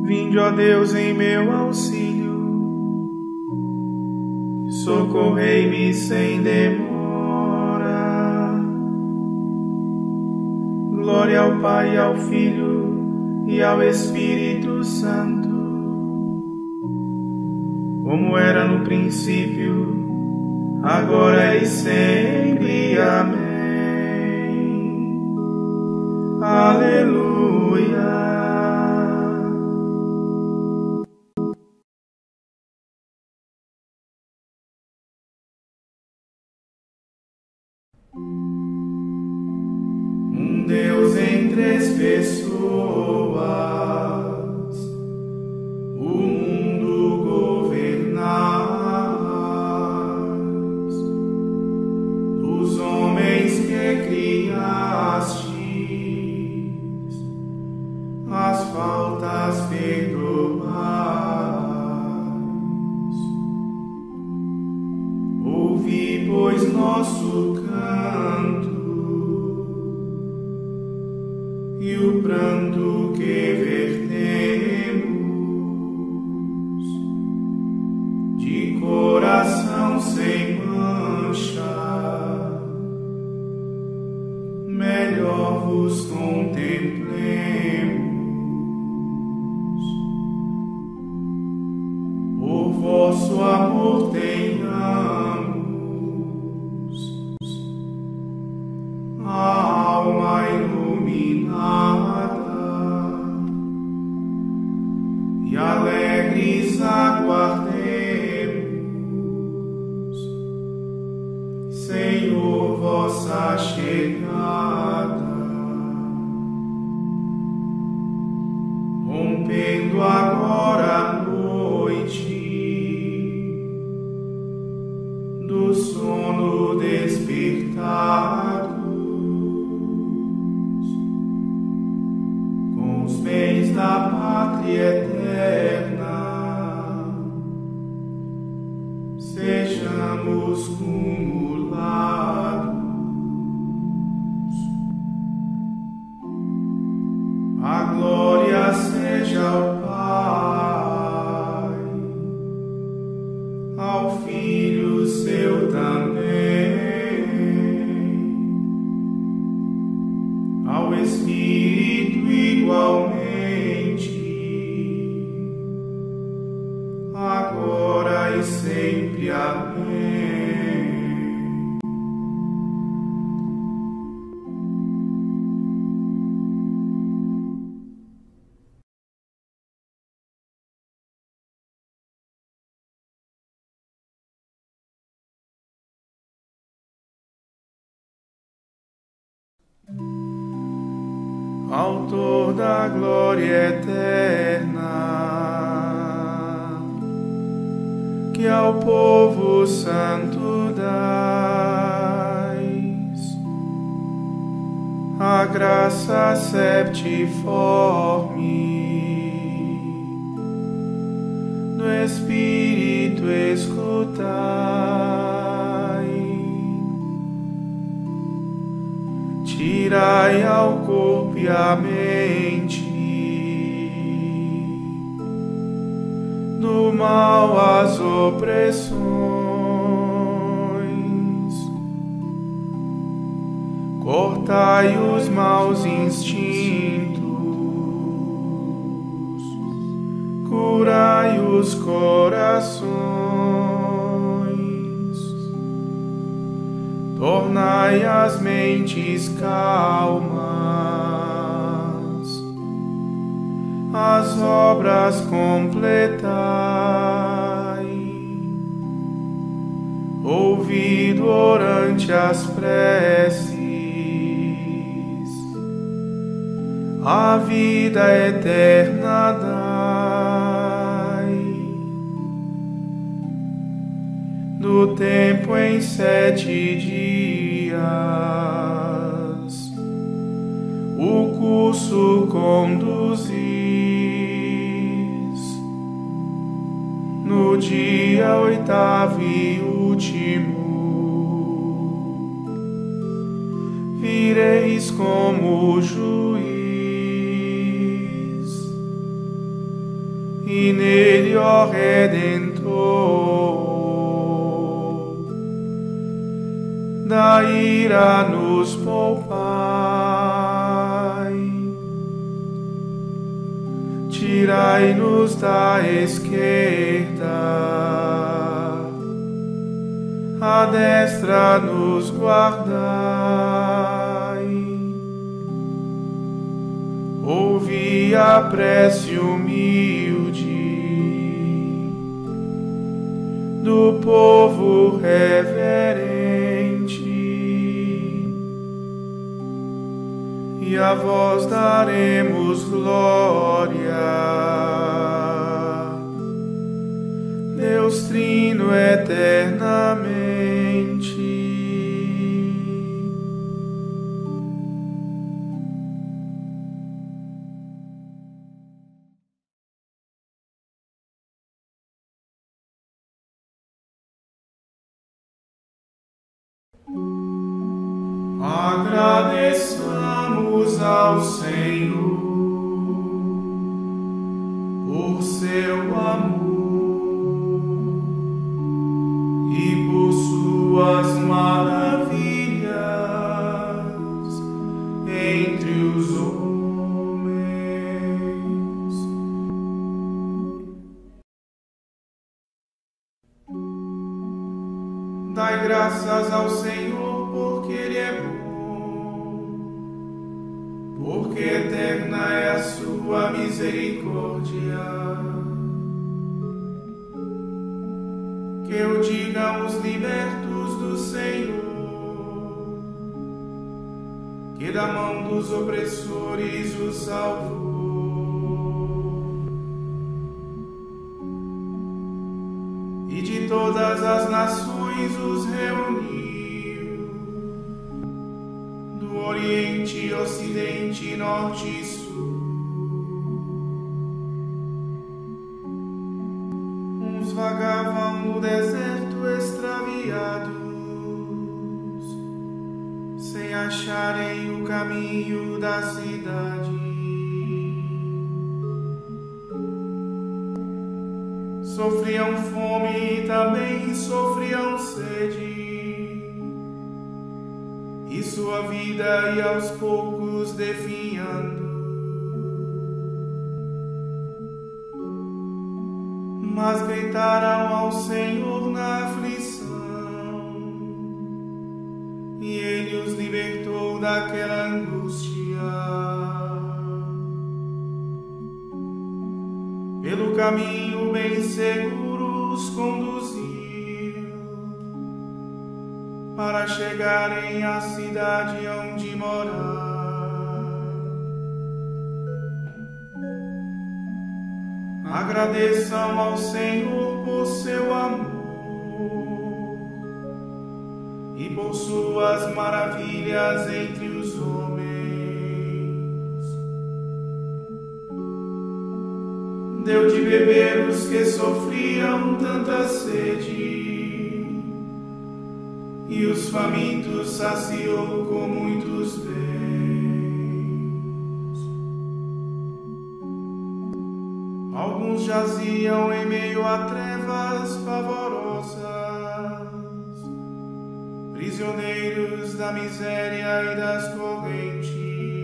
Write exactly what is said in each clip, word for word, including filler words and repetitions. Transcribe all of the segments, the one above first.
Vinde, ó Deus, em meu auxílio, socorrei-me sem demora. Glória ao Pai, ao Filho e ao Espírito Santo, como era no princípio, agora e sempre. Amém. Aleluia. Um Deus em três pessoas, o mundo governais, dos homens que criastes, as faltas perdoais. Ouvi, pois, nosso canto e o pranto que vertemos, de coração sem mancha, melhor vos contemplemos. Por vosso amor tenhamos a alma iluminada e alegres aguardemos, Senhor, vossa chegada. Rompendo agora a noite do sono despertados, com os bens da pátria eterna, sejamos cumulados. A glória seja ao Pai, ao Filho seu também, ao Espírito igualmente, agora e sempre. Amém. Autor da glória eterna, que ao povo santo dais a graça septiforme, do Espírito escutai. Tirai ao corpo e à mente do mal as opressões, cortai os maus instintos, curai os corações, tornai as mentes calmas, as obras completai. Ouvido orante as preces, a vida eterna dai. Do tempo em sete dias o curso conduzis, no dia oitavo e último vireis como juiz, e nele, ó Redentor, da ira nos poupai, tirai-nos da esquerda, a destra nos guardai. Ouvi a prece humilde do povo reverente, e a vós daremos glória, Deus Trino eternamente. Agradeçamos ao Senhor por seu amor e por suas maravilhas entre os homens. Dai graças ao Senhor, porque Ele é bom, porque eterna é a sua misericórdia. Que eu diga os libertos do Senhor, que da mão dos opressores os salvou, e de todas as nações os reuniu, do Oriente, Ocidente, Norte e Sul. Uns vagavam no deserto extraviados, sem acharem o caminho da cidade. Sofriam fome e também sofriam sede, e sua vida ia aos poucos definhando. Mas gritaram ao Senhor na aflição, e Ele os libertou daquela angústia. Pelo caminho bem seguro os conduziu, para chegarem à cidade onde morar. Agradeçam ao Senhor por seu amor e por suas maravilhas entre os homens. Deu de beber os que sofriam tanta sede, e os famintos saciou com muitos bens. Alguns jaziam em meio a trevas pavorosas, prisioneiros da miséria e das correntes,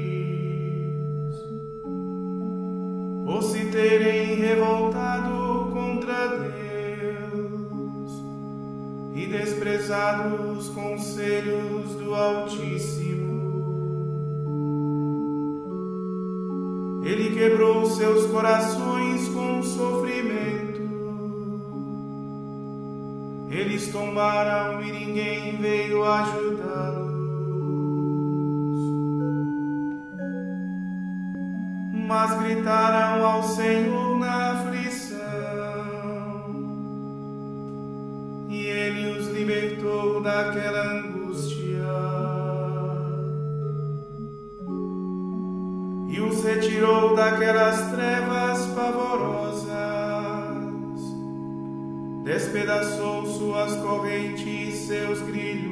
por se terem revoltado contra Deus e desprezado os conselhos do Altíssimo. Ele quebrou seus corações com sofrimento. Eles tombaram e ninguém veio ajudá-los. Mas gritaram ao Senhor na aflição, e Ele os libertou daquela angústia, e os retirou daquelas trevas pavorosas, despedaçou suas correntes e seus grilhões.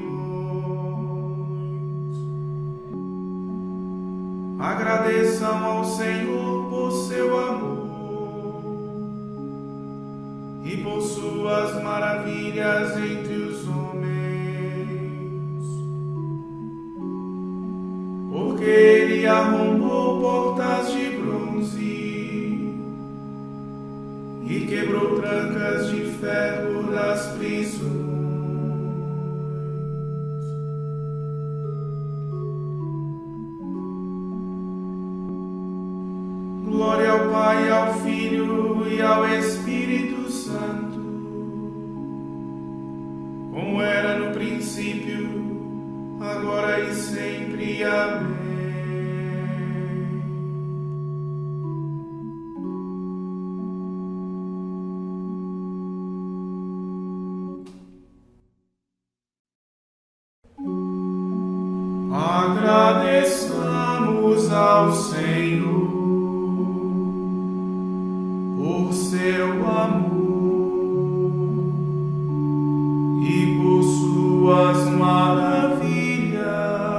Agradeçam ao Senhor por seu amor e por suas maravilhas entre os homens. Porque ele arrombou portas de bronze e quebrou trancas de ferro das prisões. Glória ao Pai, ao Filho e ao Espírito Santo, como era no princípio, agora e sempre. Amém. Agradeçamos ao Senhor por seu amor e por suas maravilhas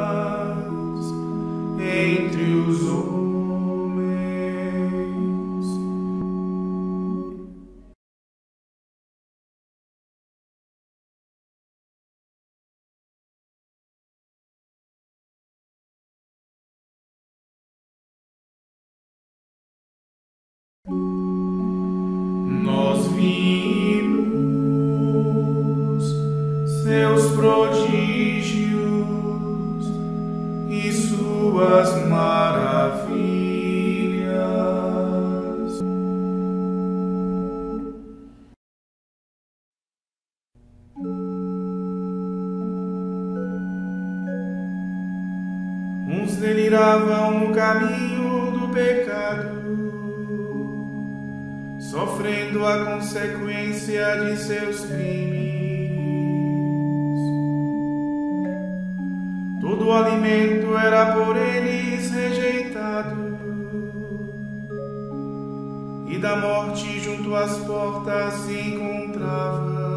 entre os homens. Nós vimos seus prodígios e suas maravilhas. Uns deliravam no caminho do pecado, sofrendo a consequência de seus crimes. Todo o alimento era por eles rejeitado, e da morte junto às portas se encontravam.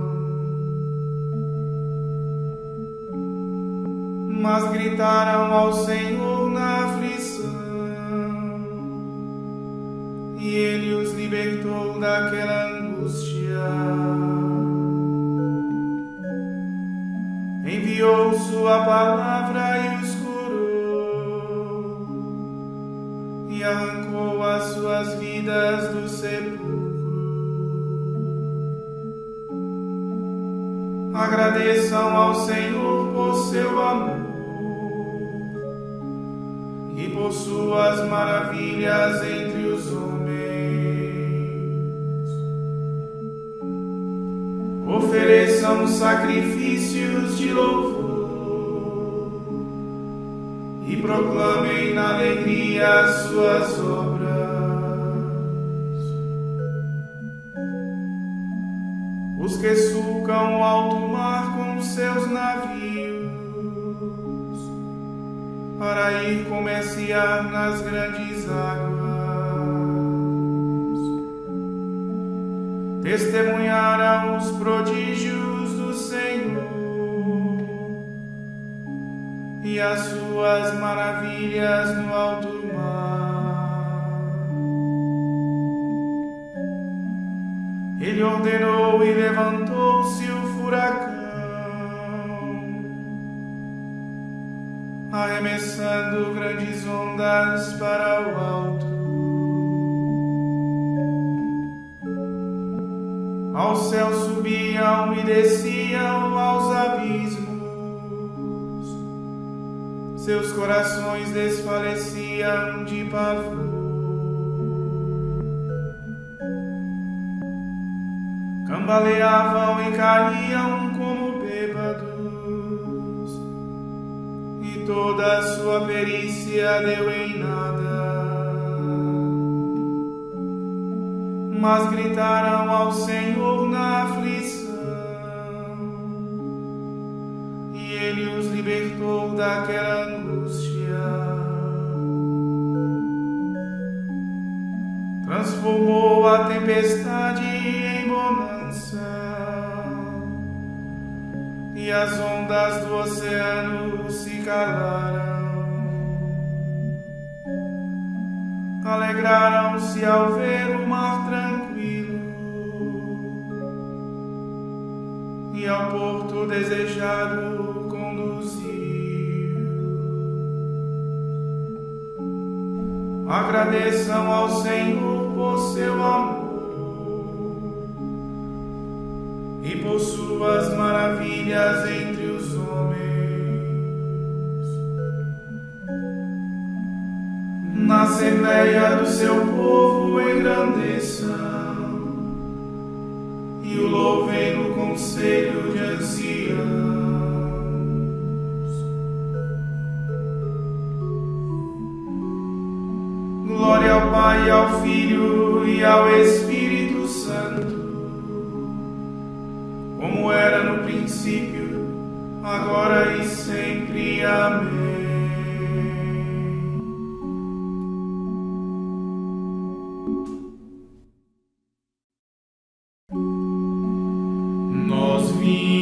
Mas gritaram ao Senhor na aflição, e Ele os libertou daquela angústia. Enviou sua palavra e os curou, e arrancou as suas vidas do sepulcro. Agradeçam ao Senhor por seu amor e por suas maravilhas entre os homens. Ofereçam sacrifícios de louvor e proclamem na alegria as suas obras. Os que sulcam o alto mar com seus navios, para ir comerciar nas grandes águas, testemunharam os prodígios do Senhor e as suas maravilhas no alto mar. Ele ordenou e levantou-se o furacão, arremessando grandes ondas para o alto. Ao céu subiam e desciam aos abismos, seus corações desfaleciam de pavor. Cambaleavam e caíam como bêbados, e toda a sua perícia deu em nada. Mas gritaram ao Senhor na aflição, e Ele os libertou daquela angústia. Transformou a tempestade em bonança, e as ondas do oceano se calaram. Alegraram-se ao ver o mar tranquilo, e ao porto desejado conduziu. Agradeçam ao Senhor por seu amor e por suas maravilhas entre os homens. Na assembleia do seu povo engrandeçam e o louvem no conselho de anciãos. Glória ao Pai, ao Filho e ao Espírito Santo, como era no princípio, agora e sempre. Amém. Nós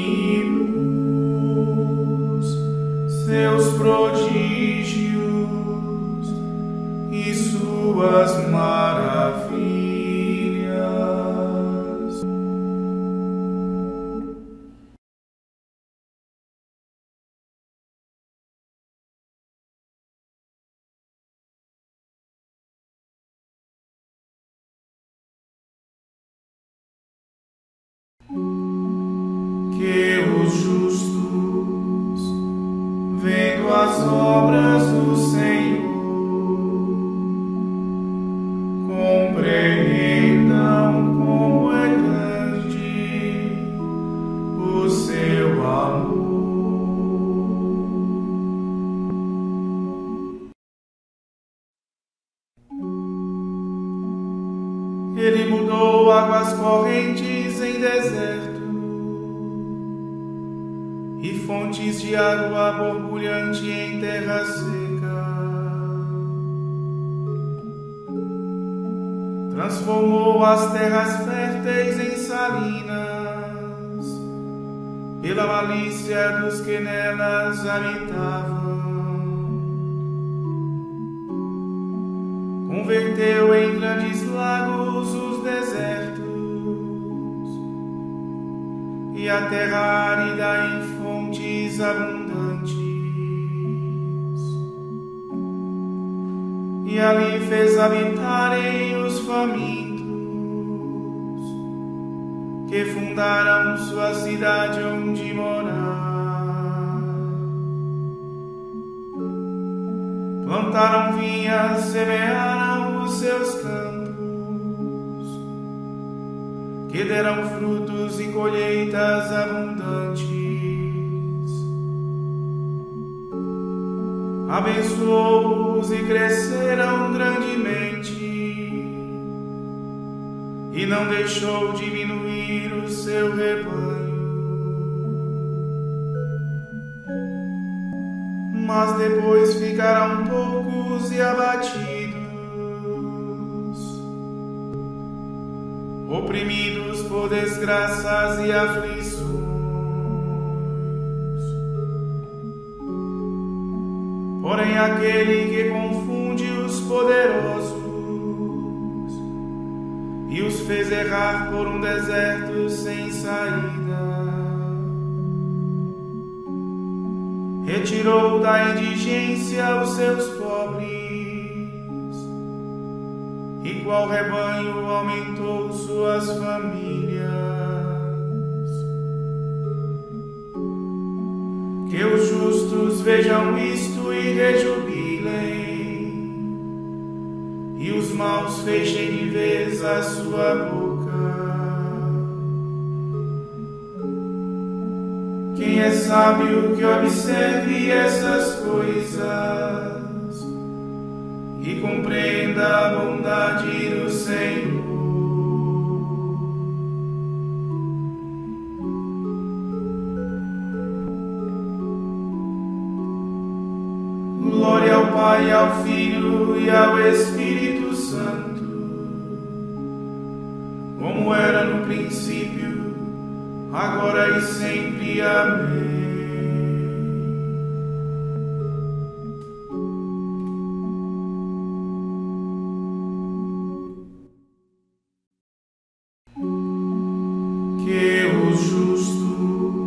vimos seus prodígios e suas maravilhas. Que os justos, vendo as obras do Senhor, compreendam como é grande o seu amor. Ele mudou águas correntes em deserto e fontes de água borbulhante em terra seca. Transformou as terras férteis em salinas, pela malícia dos que nelas habitavam. Converteu em grandes lagos os desertos e a terra árida em fontes abundantes. E ali fez habitarem os famintos, que fundaram sua cidade onde morar. Plantaram vinhas, semearam os seus campos, que deram frutos e colheitas abundantes. Abençoou-os e cresceram grandemente, e não deixou diminuir o seu rebanho. Mas depois ficaram poucos e abatidos, oprimidos por desgraças e aflições. Porém, aquele que confunde os poderosos e os fez errar por um deserto sem saída, retirou da indigência os seus pobres, e qual rebanho aumentou suas famílias. Que os justos vejam isto e rejubilem, e os maus fechem de vez a sua boca. Quem é sábio que observe essas coisas e compreenda a bondade do Senhor. Glória ao Pai, ao Filho e ao Espírito Santo, como era no princípio, agora e sempre. Amém. Que os justos,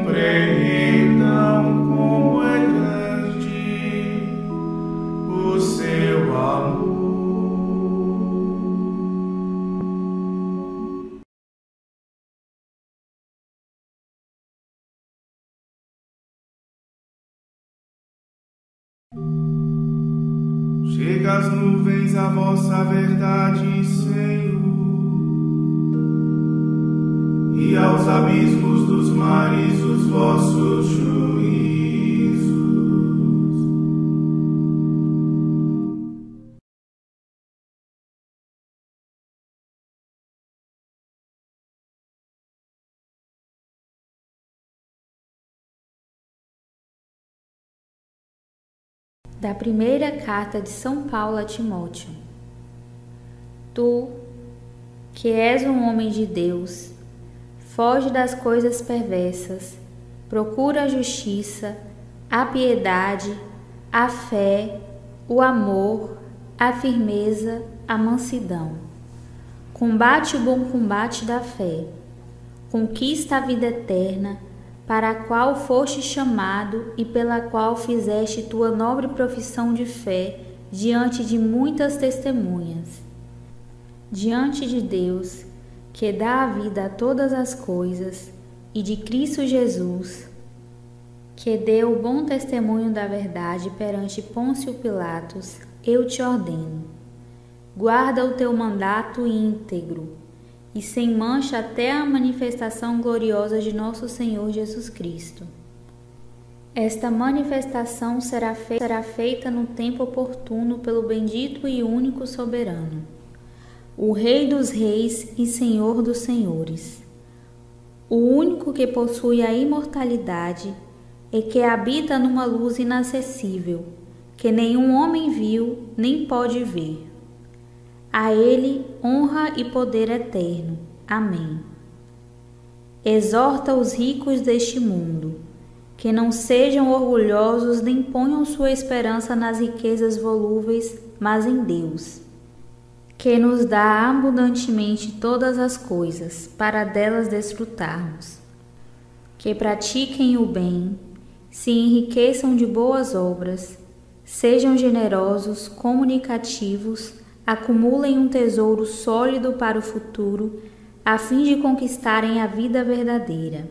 compreendam como é grande o seu amor. Chega às nuvens a vossa verdade, Senhor, e aos abismos dos mares os vossos juízos. Da primeira carta de São Paulo a Timóteo. Tu, que és um homem de Deus, foge das coisas perversas, procura a justiça, a piedade, a fé, o amor, a firmeza, a mansidão. Combate o bom combate da fé, conquista a vida eterna, para a qual foste chamado e pela qual fizeste tua nobre profissão de fé diante de muitas testemunhas. Diante de Deus, que dá a vida a todas as coisas, e de Cristo Jesus, que deu bom testemunho da verdade perante Pôncio Pilatos, eu te ordeno. Guarda o teu mandato íntegro, e sem mancha até a manifestação gloriosa de nosso Senhor Jesus Cristo. Esta manifestação será feita, será feita no tempo oportuno pelo bendito e único soberano, o Rei dos reis e Senhor dos senhores, o único que possui a imortalidade e que habita numa luz inacessível, que nenhum homem viu nem pode ver. A Ele honra e poder eterno. Amém. Exorta os ricos deste mundo, que não sejam orgulhosos nem ponham sua esperança nas riquezas volúveis, mas em Deus, que nos dá abundantemente todas as coisas, para delas desfrutarmos. Que pratiquem o bem, se enriqueçam de boas obras, sejam generosos, comunicativos, acumulem um tesouro sólido para o futuro, a fim de conquistarem a vida verdadeira.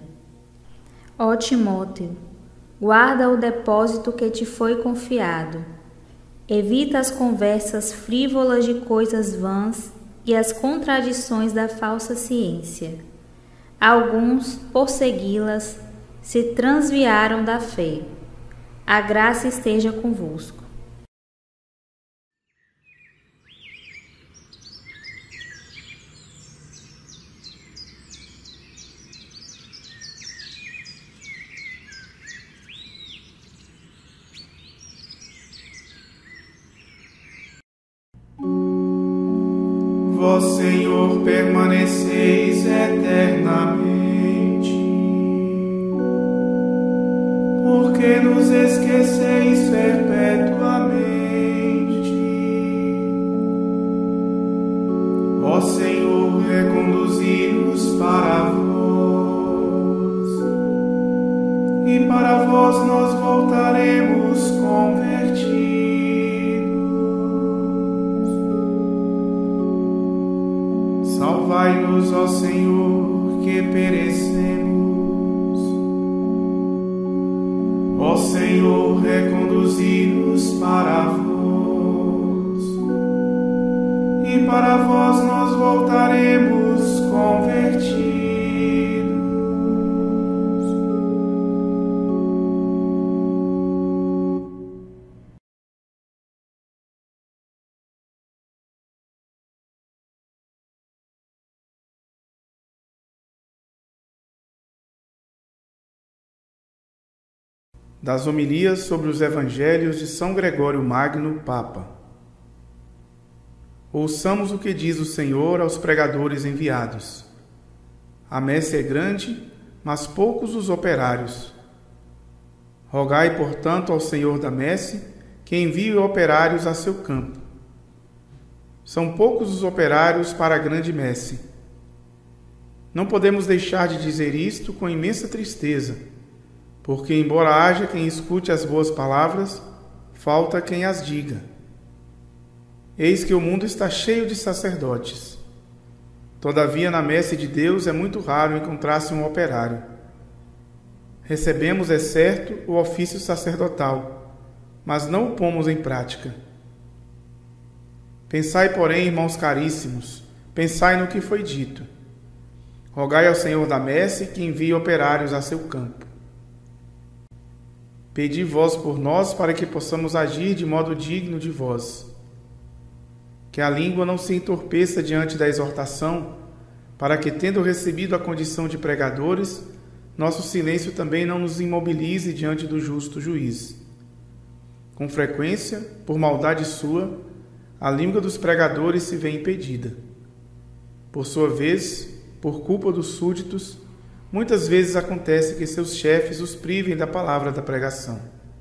Ó Timóteo, guarda o depósito que te foi confiado. Evita as conversas frívolas de coisas vãs e as contradições da falsa ciência. Alguns, por segui-las, se transviaram da fé. A graça esteja convosco. Vós, Senhor, permaneceis eternamente, porque nos esqueceis perpetuamente. Ó Senhor, reconduzi-nos para vós, e para vós nós voltaremos convertidos. Salvai-nos, ó Senhor, que perecemos. Ó Senhor, reconduzi-nos para vós, e para vós nós voltaremos convertidos. Das homilias sobre os Evangelhos de São Gregório Magno, Papa. Ouçamos o que diz o Senhor aos pregadores enviados. A messe é grande, mas poucos os operários. Rogai, portanto, ao Senhor da messe que envie operários a seu campo. São poucos os operários para a grande messe. Não podemos deixar de dizer isto com imensa tristeza, porque, embora haja quem escute as boas palavras, falta quem as diga. Eis que o mundo está cheio de sacerdotes. Todavia, na messe de Deus é muito raro encontrar-se um operário. Recebemos, é certo, o ofício sacerdotal, mas não o pomos em prática. Pensai, porém, irmãos caríssimos, pensai no que foi dito. Rogai ao Senhor da messe que envie operários a seu campo. Pedi vós por nós para que possamos agir de modo digno de vós. Que a língua não se entorpeça diante da exortação, para que, tendo recebido a condição de pregadores, nosso silêncio também não nos imobilize diante do justo juiz. Com frequência, por maldade sua, a língua dos pregadores se vê impedida. Por sua vez, por culpa dos súditos, muitas vezes acontece que seus chefes os privem da palavra da pregação.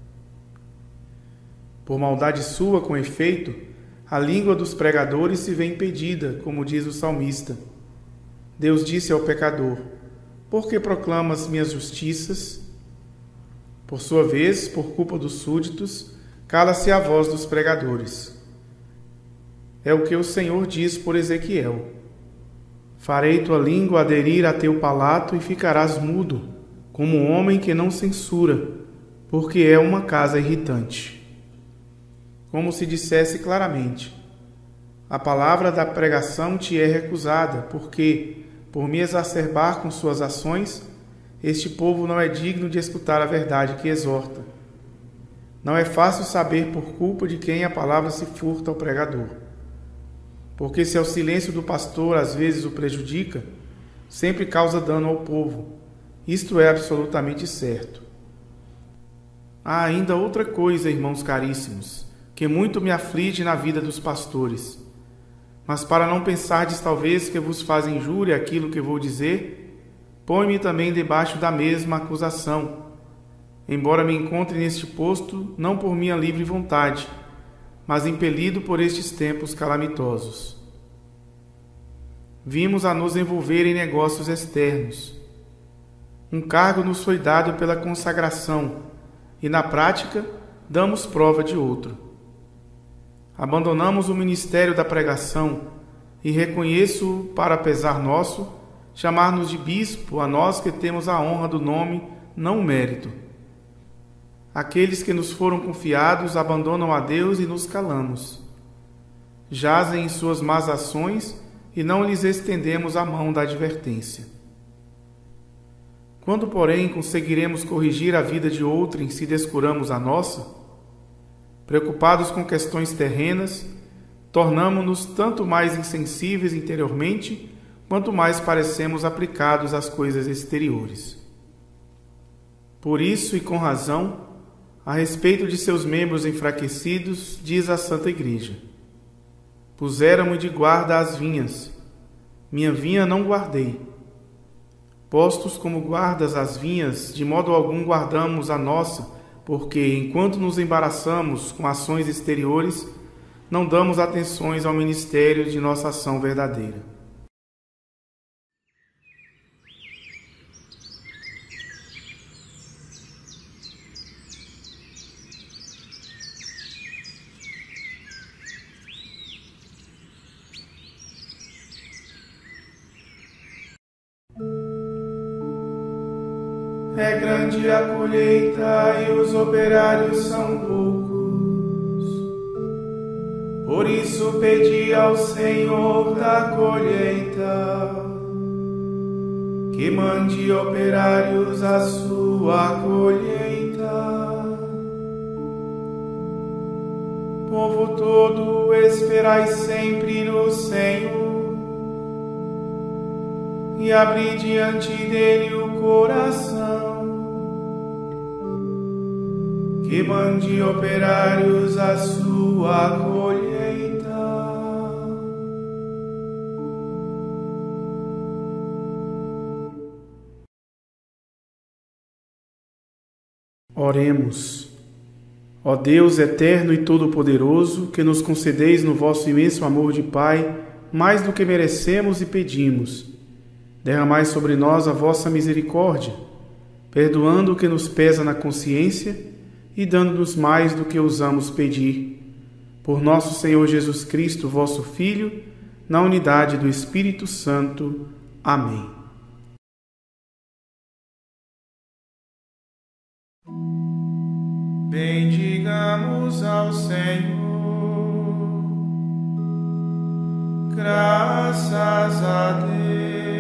Por maldade sua, com efeito, a língua dos pregadores se vê impedida, como diz o salmista. Deus disse ao pecador: por que proclamas minhas justiças? Por sua vez, por culpa dos súditos, cala-se a voz dos pregadores. É o que o Senhor diz por Ezequiel: farei tua língua aderir a teu palato e ficarás mudo, como um homem que não censura, porque é uma casa irritante. Como se dissesse claramente: a palavra da pregação te é recusada, porque, por me exacerbar com suas ações, este povo não é digno de escutar a verdade que exorta. Não é fácil saber por culpa de quem a palavra se furta ao pregador. Porque se ao silêncio do pastor às vezes o prejudica, sempre causa dano ao povo. Isto é absolutamente certo. Há ainda outra coisa, irmãos caríssimos, que muito me aflige na vida dos pastores. Mas para não pensardes talvez que vos faz injúria aquilo que vou dizer, põe-me também debaixo da mesma acusação, embora me encontre neste posto não por minha livre vontade, mas impelido por estes tempos calamitosos. Vimos a nos envolver em negócios externos. Um cargo nos foi dado pela consagração, e na prática damos prova de outro. Abandonamos o ministério da pregação, e reconheço, para pesar nosso, chamar-nos de bispo a nós que temos a honra do nome, não o mérito. Aqueles que nos foram confiados abandonam a Deus e nos calamos. Jazem em suas más ações e não lhes estendemos a mão da advertência. Quando, porém, conseguiremos corrigir a vida de outrem se descuramos a nossa? Preocupados com questões terrenas, tornamo-nos tanto mais insensíveis interiormente, quanto mais parecemos aplicados às coisas exteriores. Por isso, e com razão, a respeito de seus membros enfraquecidos, diz a Santa Igreja: puseram-me de guarda as vinhas, minha vinha não guardei. Postos como guardas as vinhas, de modo algum guardamos a nossa, porque, enquanto nos embaraçamos com ações exteriores, não damos atenções ao ministério de nossa ação verdadeira. É grande a colheita e os operários são poucos. Por isso pedi ao Senhor da colheita que mande operários à sua colheita. Povo todo, esperai sempre no Senhor e abri diante dele o coração, que mande operários à sua colheita. Oremos. Ó Deus eterno e todo-poderoso, que nos concedeis no vosso imenso amor de Pai mais do que merecemos e pedimos, derramai sobre nós a vossa misericórdia, perdoando o que nos pesa na consciência e dando-nos mais do que ousamos pedir. Por nosso Senhor Jesus Cristo, vosso Filho, na unidade do Espírito Santo. Amém. Bendigamos ao Senhor. Graças a Deus.